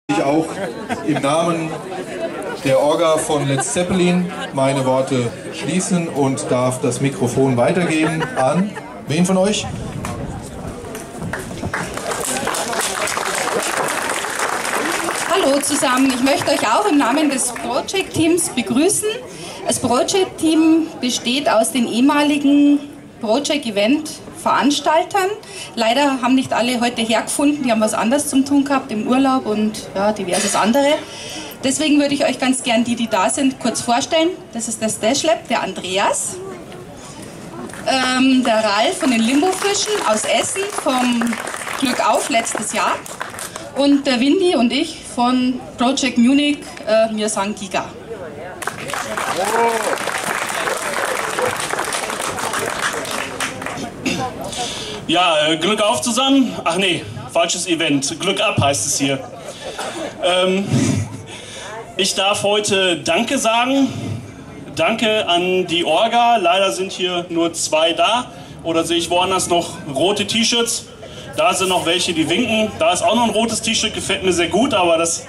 Ich auch im Namen der Orga von Let's Zeppelin meine Worte schließen und darf das Mikrofon weitergeben an wen von euch? Hallo zusammen, ich möchte euch auch im Namen des Project Teams begrüßen. Das Project Team besteht aus den ehemaligen Project Event Veranstaltern. Leider haben nicht alle heute hergefunden, die haben was anderes zum tun gehabt, im Urlaub und ja, diverses andere. Deswegen würde ich euch ganz gern die da sind, kurz vorstellen. Das ist der Stashlab, der Andreas, der Ralf von den Limbofischen aus Essen vom Glück auf letztes Jahr und der Windy und ich von Project Munich, wir sagen Giga. Ja, Glück auf zusammen. Ach nee, falsches Event. Glück ab heißt es hier. Ich darf heute Danke sagen. Danke an die Orga. Leider sind hier nur 2 da. Oder sehe ich woanders noch rote T-Shirts? Da sind noch welche, die winken. Da ist auch noch ein rotes T-Shirt, gefällt mir sehr gut, aber das...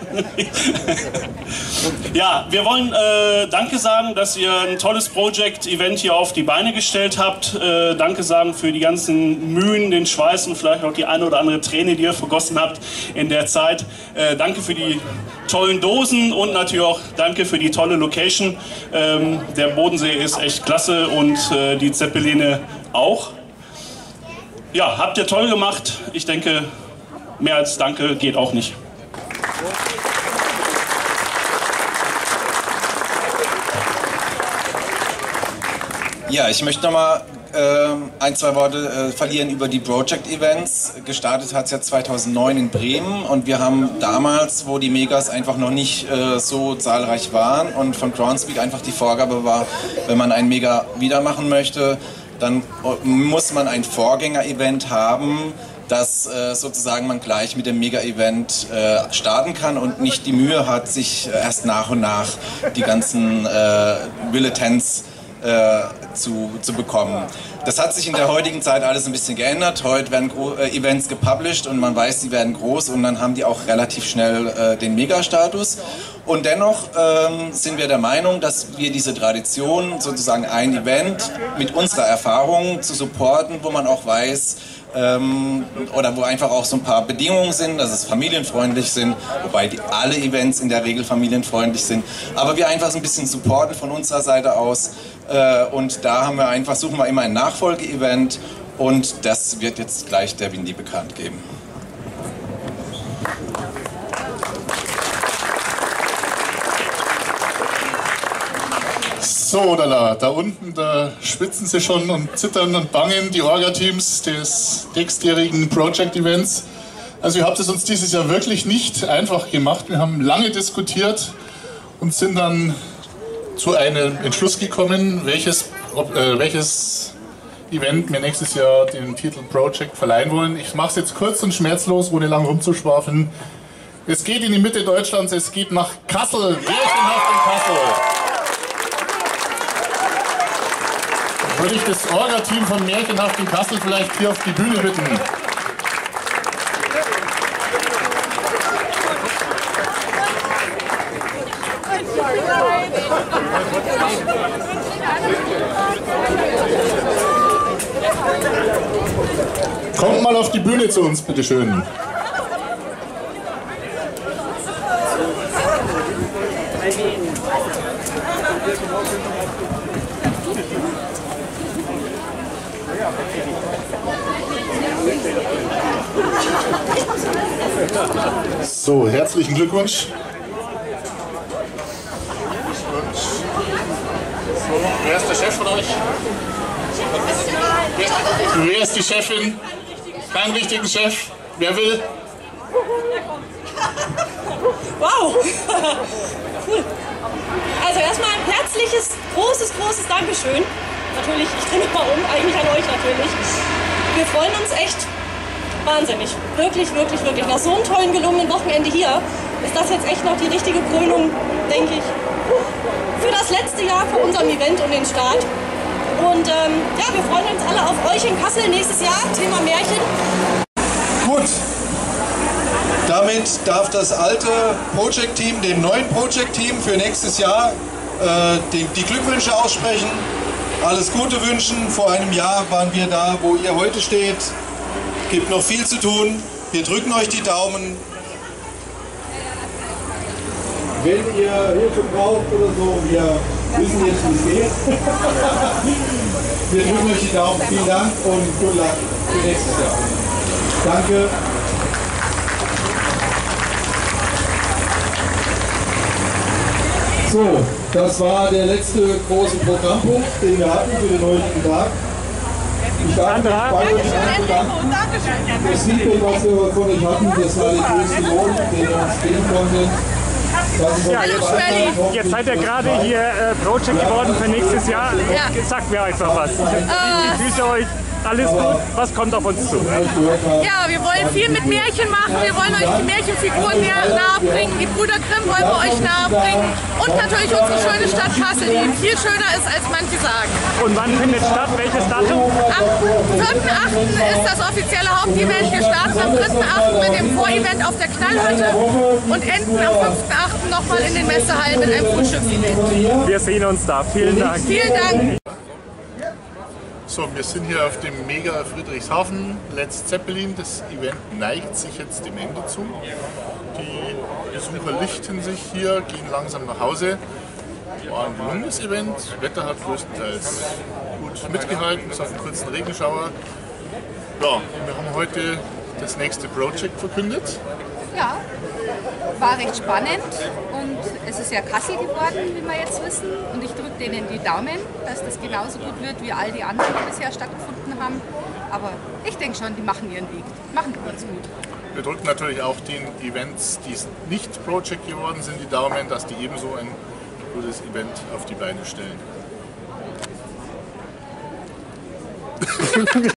Ja, wir wollen Danke sagen, dass ihr ein tolles Project-Event hier auf die Beine gestellt habt. Danke sagen für die ganzen Mühen, den Schweiß und vielleicht auch die eine oder andere Träne, die ihr vergossen habt in der Zeit. Danke für die tollen Dosen und natürlich auch danke für die tolle Location. Der Bodensee ist echt klasse und die Zeppeline auch. Ja, habt ihr toll gemacht. Ich denke, mehr als Danke geht auch nicht. Ja, ich möchte nochmal ein, zwei Worte verlieren über die Project Events. Gestartet hat es ja 2009 in Bremen und wir haben damals, wo die Megas einfach noch nicht so zahlreich waren und von Groundspeak einfach die Vorgabe war, wenn man ein Mega wieder machen möchte, dann muss man ein Vorgänger-Event haben, dass sozusagen man gleich mit dem Mega-Event starten kann und nicht die Mühe hat, sich erst nach und nach die ganzen Bulletins zu bekommen. Das hat sich in der heutigen Zeit alles ein bisschen geändert. Heute werden Events gepublished und man weiß, sie werden groß und dann haben die auch relativ schnell den Mega-Status. Und dennoch sind wir der Meinung, dass wir diese Tradition, sozusagen ein Event mit unserer Erfahrung zu supporten, wo man auch weiß, oder wo einfach auch so ein paar Bedingungen sind, dass es familienfreundlich sind, wobei alle Events in der Regel familienfreundlich sind, aber wir einfach so ein bisschen supporten von unserer Seite aus und da haben wir einfach, suchen wir immer ein Nachfolge-Event und das wird jetzt gleich der Windy bekannt geben. So, da unten, da schwitzen sie schon und zittern und bangen, die Orga-Teams des nächstjährigen Project-Events. Also ihr habt es uns dieses Jahr wirklich nicht einfach gemacht. Wir haben lange diskutiert und sind dann zu einem Entschluss gekommen, welches Event wir nächstes Jahr den Titel Project verleihen wollen. Ich mache es jetzt kurz und schmerzlos, ohne lang rumzuschwafeln. Es geht in die Mitte Deutschlands, es geht nach Kassel, märchenhaft in Kassel. Würde ich das Orga-Team von Märchenhaft in Kassel vielleicht hier auf die Bühne bitten. Kommt mal auf die Bühne zu uns, bitteschön. So, herzlichen Glückwunsch. So, wer ist der Chef von euch? Wer ist die Chefin? Keinen richtigen Chef. Wer will? Wow! Cool. Also erstmal ein herzliches, großes Dankeschön. Natürlich, ich drehe mich mal um, eigentlich an euch natürlich. Wir freuen uns echt wahnsinnig. Wirklich. Nach so einem tollen, gelungenen Wochenende hier ist das jetzt echt noch die richtige Krönung, denke ich, für das letzte Jahr von unserem Event und den Start. Und ja, wir freuen uns alle auf euch in Kassel nächstes Jahr, Thema Märchen. Gut, damit darf das alte Project Team dem neuen Project Team für nächstes Jahr die Glückwünsche aussprechen, alles Gute wünschen. Vor einem Jahr waren wir da, wo ihr heute steht. Gibt noch viel zu tun. Wir drücken euch die Daumen. Wenn ihr Hilfe braucht oder so, wir wissen jetzt, wie es geht. Wir drücken euch die Daumen. Vielen Dank und good luck für nächstes Jahr. Danke. So, das war der letzte große Programmpunkt, den wir hatten für den heutigen Tag. Ich darf mich bei euch bedanken. Das Feedback, was wir von euch hatten, das war der größte Lohn, den ihr uns geben konntet. Ja, jetzt seid ihr gerade hier Project geworden für nächstes Jahr. Ja. Sagt mir einfach was. Ich wünsche euch alles gut. Was kommt auf uns zu? Ja, wir wollen viel mit Märchen machen. Wir wollen euch die Märchenfiguren nahe bringen. Die Brüder Grimm wollen wir euch nahe bringen. Und natürlich unsere schöne Stadt Kassel, die viel schöner ist, als manche sagen. Und wann findet statt? Welches Datum? Am 4.8. ist das offizielle Hauptevent. Wir starten am 3.8. mit dem Vorevent auf der Knallhütte und enden am 5.8. nochmal in den Messehallen mit einem Frühstücksevent. Wir sehen uns da. Vielen Dank. Vielen Dank. So, wir sind hier auf dem Mega Friedrichshafen, Let's Zeppelin. Das Event neigt sich jetzt dem Ende zu. Die Besucher lichten sich hier, gehen langsam nach Hause. War ein gelungenes Event, das Wetter hat größtenteils gut mitgehalten, bis auf einen kurzen Regenschauer. Ja, wir haben heute das nächste Project verkündet. Ja, war recht spannend und es ist ja Kassel geworden, wie wir jetzt wissen. Und ich drücke denen die Daumen, dass das genauso gut wird wie all die anderen, die bisher stattgefunden haben. Aber ich denke schon, die machen ihren Weg, machen ganz gut. Wir drücken natürlich auch den Events, die nicht Project geworden sind, die Daumen, dass die ebenso ein gutes Event auf die Beine stellen.